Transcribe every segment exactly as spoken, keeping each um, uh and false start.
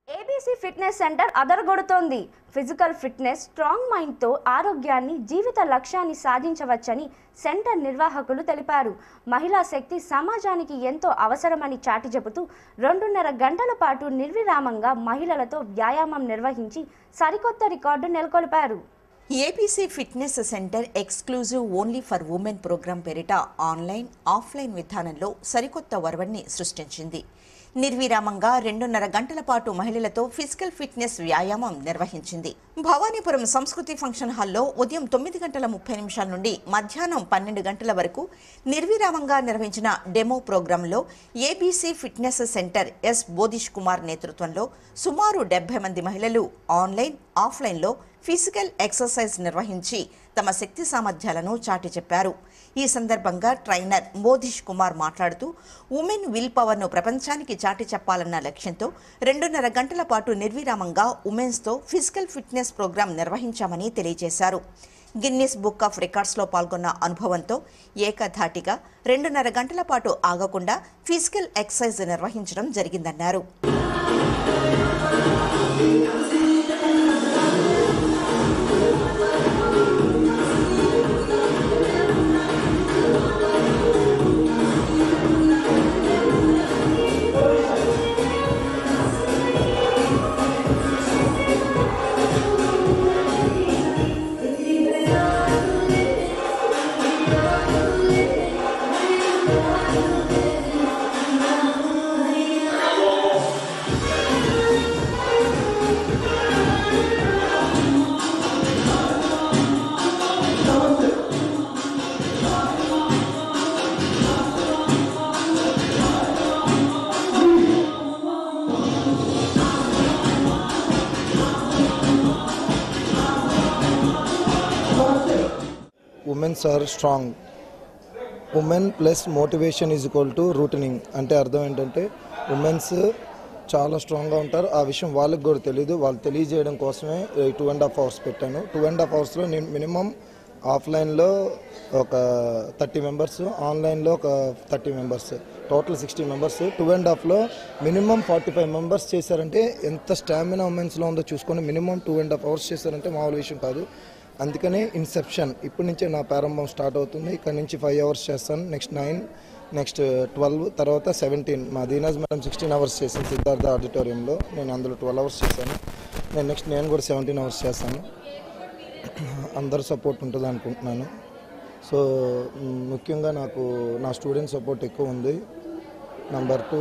ABC fitness centre అదరగొడుతోంది. Physical fitness, strong మైండ్తో ఆరోగ్యాన్ని, జీవిత లక్ష్యాన్ని సాధించవచ్చని సెంటర్ నిర్వాహకులు తెలిపారు. మహిళా శక్తి సమాజానికి ఎంతో అవసరమని చాటి చెబుతూ రెండున్నర గంటల పాటు నిర్విరామంగా మహిళలతో వ్యాయామం నిర్వహించి సరికొత్త రికార్డు నెలకొల్పారు. ABC fitness centre exclusive only for women programme పేరిట ఆన్లైన్, ఆఫ్లైన్ విధానంలో సరికొత్త వరవడిని సృష్టించింది. నిర్విరామంగా రెండున్నర గంటల పాటు మహిళలతో ఫిజికల్ ఫిట్నెస్ వ్యాయామం నిర్వహించింది. భవానీపురం సంస్కృతి ఫంక్షన్ హాల్లో ఉదయం తొమ్మిది గంటల ముప్పై నిమిషాల నుండి మధ్యాహ్నం పన్నెండు గంటల వరకు నిర్విరామంగా నిర్వహించిన డెమో ప్రోగ్రాంలో ABC fitness centre S Bodhish Kumar నేతృత్వంలో సుమారు డెబ్బై మంది మహిళలు ఆన్లైన్, ఆఫ్లైన్లో ఫిజికల్ ఎక్సర్సైజ్ నిర్వహించి తమ శక్తి సామర్థ్యాలను చాటి చెప్పారు. ఈ సందర్భంగా ట్రైనర్ బోధిష్ కుమార్ మాట్లాడుతూ ఉమెన్ విల్ పవర్ను ప్రపంచానికి చాటి చెప్పాలన్న లక్ష్యంతో రెండున్నర గంటల పాటు నిర్విరామంగా ఉమెన్స్తో ఫిజికల్ ఫిట్నెస్ ప్రోగ్రాం నిర్వహించామని తెలియజేశారు. గిన్నిస్ బుక్ ఆఫ్ రికార్డ్స్లో పాల్గొన్న అనుభవంతో ఏకధాటిగా రెండున్నర గంటల పాటు ఆగకుండా ఫిజికల్ ఎక్సర్సైజ్ నిర్వహించడం జరిగిందన్నారు. Womens are strong. Women plus motivation is equal to routining. అంటే అర్థం ఏంటంటే ఉమెన్స్ చాలా స్ట్రాంగ్గా ఉంటారు. ఆ విషయం వాళ్ళకి కూడా తెలియదు. వాళ్ళు తెలియజేయడం కోసమే టూ అండ్ హాఫ్ అవర్స్ పెట్టాను. టూ అండ్ హాఫ్ అవర్స్లో నేను మినిమం ఆఫ్లైన్లో ఒక థర్టీ మెంబర్స్, ఆన్లైన్లో ఒక thirty members, total sixty members. Two and హాఫ్లో మినిమం ఫార్టీ ఫైవ్ మెంబర్స్ చేశారంటే ఎంత స్టామినా ఉమెన్స్లో ఉందో చూసుకొని minimum two and half hours చేశారంటే మామూలు విషయం కాదు. అందుకనే ఇన్సెప్షన్ ఇప్పటి నుంచే నా ప్రారంభం స్టార్ట్ అవుతుంది. ఇక్కడ నుంచి ఫైవ్ అవర్స్ చేస్తాను, నెక్స్ట్ నైన్, నెక్స్ట్ ట్వెల్వ్, తర్వాత సెవెంటీన్. మా దీనాజ్ మేడం సిక్స్టీన్ అవర్స్ చేశాను సిద్ధార్థ ఆడిటోరియంలో, నేను అందులో ట్వెల్వ్ అవర్స్ చేశాను. నేను నెక్స్ట్ నేను కూడా సెవెంటీన్ అవర్స్ చేస్తాను. అందరు సపోర్ట్ ఉంటుంది అనుకుంటున్నాను. సో ముఖ్యంగా నాకు నా స్టూడెంట్ సపోర్ట్ ఎక్కువ ఉంది. Number two,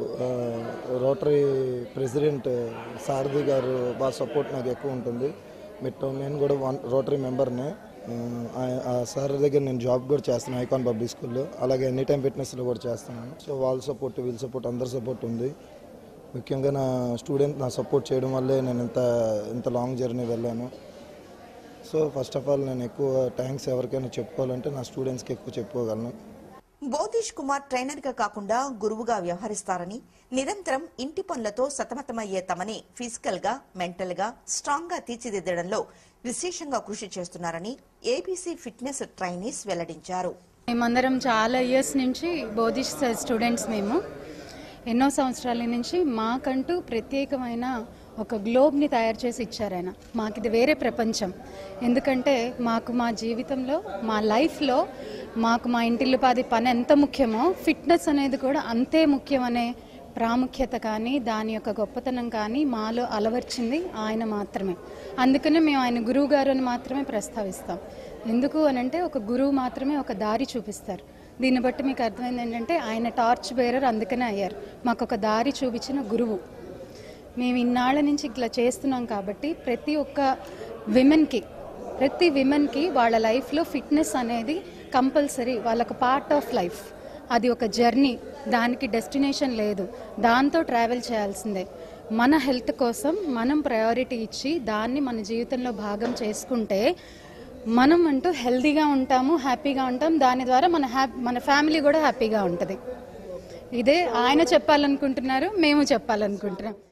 rotary president Sarathi garu బాగా సపోర్ట్ నాకు ఎక్కువ ఉంటుంది. మిట్ నేను కూడా వన్ రోటరీ మెంబర్నే. ఆ సార్ దగ్గర నేను జాబ్ కూడా చేస్తాను ఐకాన్ పబ్లిక్ స్కూల్లో, అలాగే ఎనీ టైమ్ ఫిట్నెస్లో కూడా చేస్తున్నాను. సో వాళ్ళ సపోర్ట్, వీళ్ళ సపోర్ట్, అందరి సపోర్ట్ ఉంది. ముఖ్యంగా నా స్టూడెంట్ నా సపోర్ట్ చేయడం వల్లే నేను ఇంత ఇంత లాంగ్ జర్నీ వెళ్ళాను. సో ఫస్ట్ ఆఫ్ ఆల్ నేను ఎక్కువ థ్యాంక్స్ ఎవరికైనా చెప్పుకోవాలంటే నా స్టూడెంట్స్కి ఎక్కువ చెప్పుకోగలను. బోధిష్ కుమార్ ట్రైనర్గా కాకుండా గురువుగా వ్యవహరిస్తారని, నిరంతరం ఇంటి పనులతో సతమతమయ్యే తమని ఫిజికల్గా, మెంటల్గా స్ట్రాంగ్గా తీర్చిదిద్దడంలో విశేషంగా కృషి చేస్తున్నారని ఏబీసీ ఫిట్నెస్ ట్రైనీస్ వెల్లడించారు. మేమందరం చాలా ఇయర్స్ నుంచి బోధిష్ స్టూడెంట్స్. మేము ఎన్నో సంవత్సరాల నుంచి మాకంటూ ప్రత్యేకమైన ఒక గ్లోబ్ని తయారు చేసి ఇచ్చారు ఆయన. మాకు ఇది వేరే ప్రపంచం. ఎందుకంటే మాకు మా జీవితంలో, మా లైఫ్లో మాకు మా ఇంటిల్లిపాది పని ఎంత ముఖ్యమో ఫిట్నెస్ అనేది కూడా అంతే ముఖ్యమనే ప్రాముఖ్యత కానీ దాని యొక్క గొప్పతనం కానీ మాలో అలవర్చింది ఆయన మాత్రమే. అందుకనే మేము ఆయన గురువు గారు అని మాత్రమే ప్రస్తావిస్తాం. ఎందుకు అనంటే ఒక గురువు మాత్రమే ఒక దారి చూపిస్తారు. దీన్ని బట్టి మీకు అర్థమైంది ఏంటంటే ఆయన టార్చ్ బేరర్ అందుకనే అయ్యారు. మాకు ఒక దారి చూపించిన గురువు. మేము ఇన్నాళ్ళ నుంచి ఇట్లా చేస్తున్నాం కాబట్టి ప్రతి ఒక్క విమెన్కి ప్రతి విమెన్కి వాళ్ళ లైఫ్లో ఫిట్నెస్ అనేది కంపల్సరీ, వాళ్ళొక పార్ట్ ఆఫ్ లైఫ్. అది ఒక జర్నీ, దానికి డెస్టినేషన్ లేదు, దాంతో ట్రావెల్ చేయాల్సిందే. మన హెల్త్ కోసం మనం ప్రయారిటీ ఇచ్చి దాన్ని మన జీవితంలో భాగం చేసుకుంటే మనం అంటూ హెల్తీగా ఉంటాము, హ్యాపీగా ఉంటాం. దాని ద్వారా మన హ్యాపీ మన ఫ్యామిలీ కూడా హ్యాపీగా ఉంటుంది. ఇదే ఆయన చెప్పాలనుకుంటున్నారు, మేము చెప్పాలనుకుంటున్నాం.